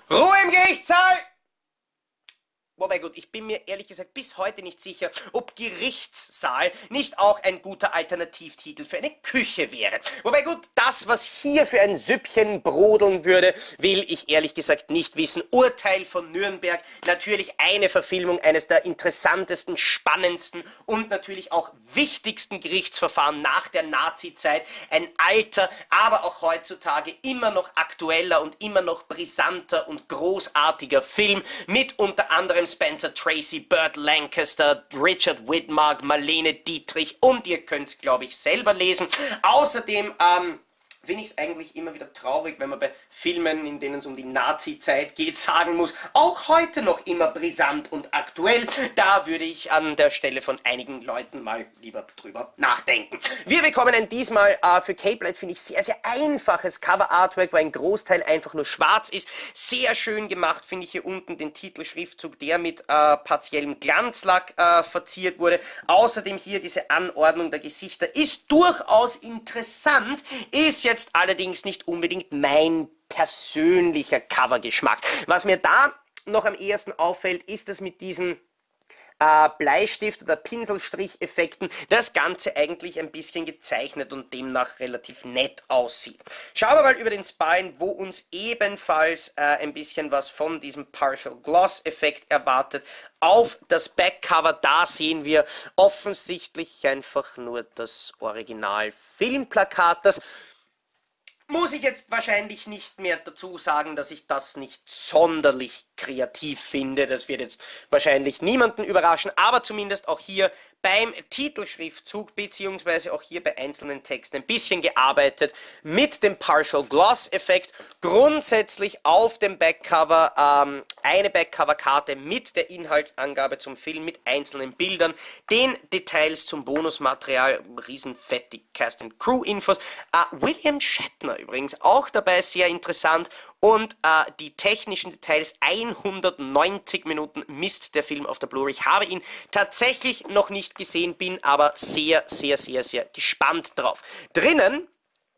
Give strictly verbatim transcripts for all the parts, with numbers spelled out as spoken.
Ruhe im Gerichtssaal! Wobei gut, ich bin mir ehrlich gesagt bis heute nicht sicher, ob Gerichtssaal nicht auch ein guter Alternativtitel für eine Küche wäre. Wobei gut, das, was hier für ein Süppchen brodeln würde, will ich ehrlich gesagt nicht wissen. Urteil von Nürnberg, natürlich eine Verfilmung eines der interessantesten, spannendsten und natürlich auch wichtigsten Gerichtsverfahren nach der Nazi-Zeit. Ein alter, aber auch heutzutage immer noch aktueller und immer noch brisanter und großartiger Film mit unter anderem Spencer Tracy, Burt Lancaster, Richard Widmark, Marlene Dietrich und ihr könnt es, glaube ich, selber lesen. Außerdem, ähm, finde ich es eigentlich immer wieder traurig, wenn man bei Filmen, in denen es um die Nazi-Zeit geht, sagen muss, auch heute noch immer brisant und aktuell. Da würde ich an der Stelle von einigen Leuten mal lieber drüber nachdenken. Wir bekommen ein diesmal äh, für Cape Light, finde ich, sehr, sehr einfaches Cover-Artwork, wo ein Großteil einfach nur schwarz ist. Sehr schön gemacht, finde ich hier unten den Titelschriftzug, der mit äh, partiellem Glanzlack äh, verziert wurde. Außerdem hier diese Anordnung der Gesichter ist durchaus interessant, ist jetzt allerdings nicht unbedingt mein persönlicher Covergeschmack. Was mir da noch am ehesten auffällt, ist, dass mit diesen äh, Bleistift- oder Pinselstrich-Effekten das Ganze eigentlich ein bisschen gezeichnet und demnach relativ nett aussieht. Schauen wir mal über den Spine, wo uns ebenfalls äh, ein bisschen was von diesem Partial Gloss-Effekt erwartet. Auf das Backcover, da sehen wir offensichtlich einfach nur das Original-Filmplakat, das muss ich jetzt wahrscheinlich nicht mehr dazu sagen, dass ich das nicht sonderlich kreativ finde. Das wird jetzt wahrscheinlich niemanden überraschen, aber zumindest auch hier beim Titelschriftzug beziehungsweise auch hier bei einzelnen Texten ein bisschen gearbeitet mit dem Partial Gloss Effekt. Grundsätzlich auf dem Backcover ähm, eine Backcover-Karte mit der Inhaltsangabe zum Film, mit einzelnen Bildern, den Details zum Bonusmaterial, riesenfettig Cast and Crew Infos. Äh, William Shatner übrigens auch dabei, sehr interessant. Und äh, die technischen Details, hundertneunzig Minuten misst der Film auf der Blu-ray. Ich habe ihn tatsächlich noch nicht gesehen, bin aber sehr, sehr, sehr, sehr gespannt drauf. Drinnen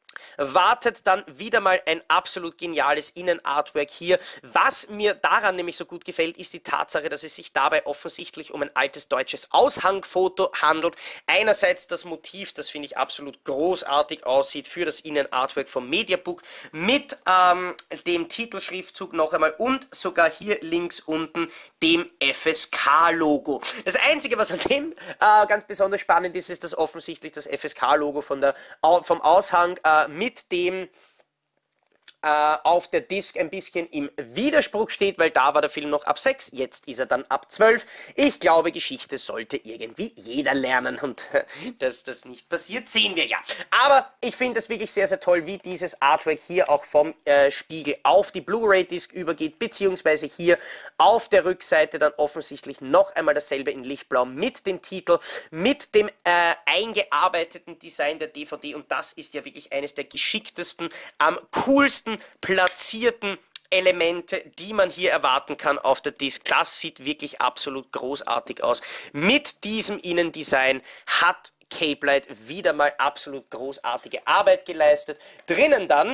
wartet dann wieder mal ein absolut geniales Innenartwork hier. Was mir daran nämlich so gut gefällt, ist die Tatsache, dass es sich dabei offensichtlich um ein altes deutsches Aushangfoto handelt. Einerseits das Motiv, das finde ich absolut großartig aussieht für das Innenartwork vom Mediabook mit ähm, dem Titelschriftzug noch einmal und sogar hier links unten dem F S K-Logo. Das Einzige, was an dem äh, ganz besonders spannend ist, ist, dass offensichtlich das F S K-Logo von der, vom Aushang äh, mit dem äh, auf der Disc ein bisschen im Widerspruch steht, weil da war der Film noch ab sechs, jetzt ist er dann ab zwölf. Ich glaube, Geschichte sollte irgendwie jeder lernen und dass das nicht passiert, sehen wir ja. Aber ich finde es wirklich sehr, sehr toll, wie dieses Artwork hier auch vom äh, Spiegel auf die Blu-ray-Disc übergeht, beziehungsweise hier auf der Rückseite dann offensichtlich noch einmal dasselbe in Lichtblau mit dem Titel, mit dem äh, eingearbeiteten Design der D V D und das ist ja wirklich eines der geschicktesten, am coolsten platzierten Elemente, die man hier erwarten kann auf der Disc. Das sieht wirklich absolut großartig aus. Mit diesem Innendesign hat Cape Light wieder mal absolut großartige Arbeit geleistet. Drinnen dann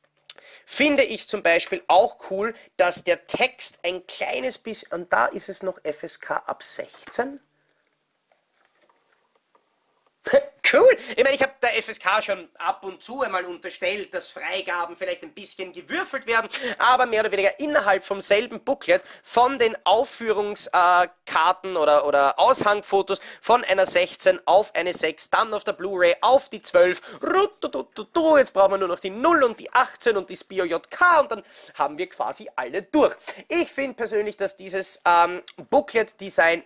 finde ich es zum Beispiel auch cool, dass der Text ein kleines bisschen, und da ist es noch F S K ab sechzehn. Cool. Ich meine, ich habe der F S K schon ab und zu einmal unterstellt, dass Freigaben vielleicht ein bisschen gewürfelt werden, aber mehr oder weniger innerhalb vom selben Booklet von den Aufführungskarten äh, oder, oder Aushangfotos von einer sechzehn auf eine sechs, dann auf der Blu-ray auf die zwölf, jetzt brauchen wir nur noch die null und die achtzehn und die Spio J K und dann haben wir quasi alle durch. Ich finde persönlich, dass dieses ähm, Booklet-Design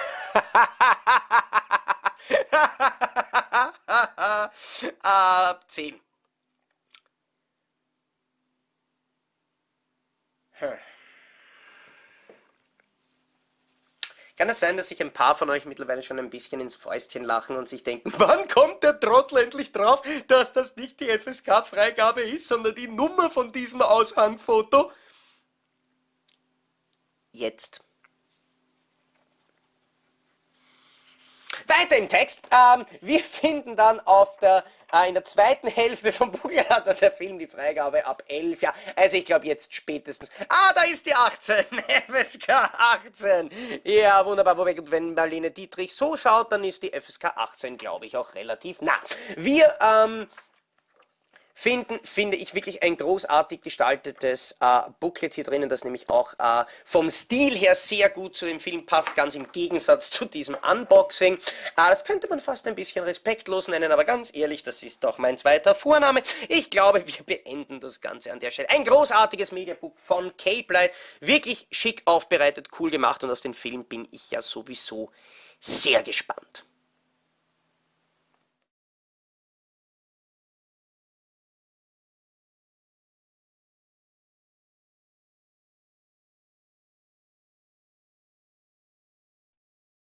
Ab zehn. Kann es sein, dass sich ein paar von euch mittlerweile schon ein bisschen ins Fäustchen lachen und sich denken, wann kommt der Trottel endlich drauf, dass das nicht die F S K-Freigabe ist, sondern die Nummer von diesem Aushangfoto? Jetzt. weiter im Text. Ähm, wir finden dann auf der, äh, in der zweiten Hälfte vom Buch hat dann der Film die Freigabe ab elf, ja. Also ich glaube jetzt spätestens. Ah, da ist die achtzehn. F S K achtzehn. Ja, wunderbar. Wobei, wenn Marlene Dietrich so schaut, dann ist die F S K achtzehn, glaube ich, auch relativ nah. Wir, ähm... finden, finde ich, wirklich ein großartig gestaltetes äh, Booklet hier drinnen, das nämlich auch äh, vom Stil her sehr gut zu dem Film passt, ganz im Gegensatz zu diesem Unboxing. Äh, das könnte man fast ein bisschen respektlos nennen, aber ganz ehrlich, das ist doch mein zweiter Vorname. Ich glaube, wir beenden das Ganze an der Stelle. Ein großartiges Mediabook von Cape Light, wirklich schick aufbereitet, cool gemacht und auf den Film bin ich ja sowieso sehr gespannt.